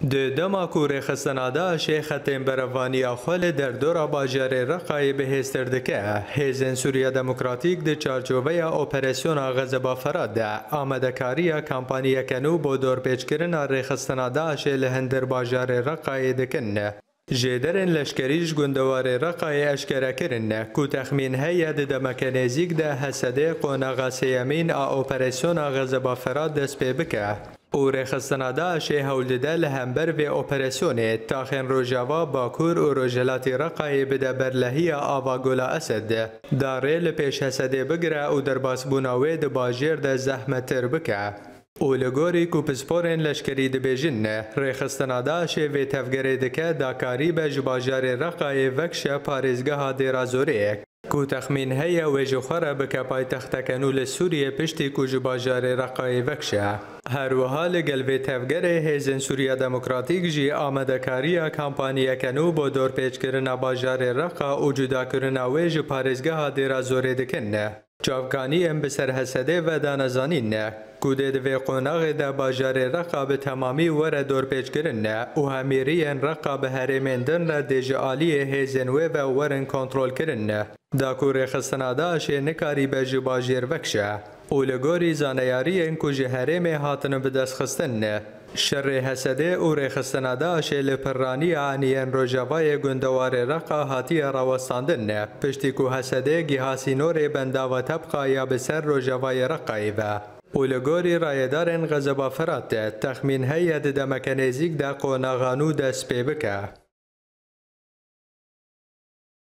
د دماکو رخصتنا داعش ختم بروانیا خل در دور باجر رقای بهستر دکه هیزن سوریه دموکراتیک د چارچوبه اپریسیون غزبا فراد آمدکاری کمپانی کنو با دور پیچکرن رخصتنا داعش لهندر باجر رقای دکن جدرن لشکریش گندوار رقای اشکره کرن کو تخمین هید دمکنیزیک ده حسده قوناغ سیمین اپریسیون غزبا فراد دست پی بکه او رخصتنا داعش هولده لهمبر و اپریسیون تاخن روجاوا باکور و روجلاتی رقای بده برلهی آوا گولا اسد داره لپیش حسده بگره و در باسبوناوی ده باجر ده زحمت تر بکه او لگوری کو پسپورن لشکری دبیجن رخصتنا داعش و تفگره دکه داکاری بج باجر رقای وکش پارزگاه دیرازوری کو تخمین هیا و جوخره بکه پایتخت کنول سوریه پشتی کو جباجار رقای وکشه هر وحال گلوی تفگره هیزن سوریه دموکراتیک جی آمدکاری کمپانی کنو با دور پیچ کرن باجار رقا و جدا کرن ویج پارزگاه دیرا زوره دکنه جاوگانی ام بسر حسده و دانزانین کوده دوی قوناغ ده باجار رقا به تمامی ور دور پیچ کرن و همیری رقا به هرمندن را دیجالی هیزن و ورن کنترول کرن داکو رخصتنا داعش نکاری به جباجر وکشه اولگوری زانیاری ان کج هرم هاتن به دست خستن شر حسده او رخصتنا داعش لپرانی عنیان روجاوای گندوار رقا هاتی راوستاندن پشتی کو حسده گیهاسی نور بندا و طبقا یا بسر روجاوای رقای و اولگوری رایدارن غزبا فرات تخمین هید دمکنیزیک دا قوناغانو دست پی بکه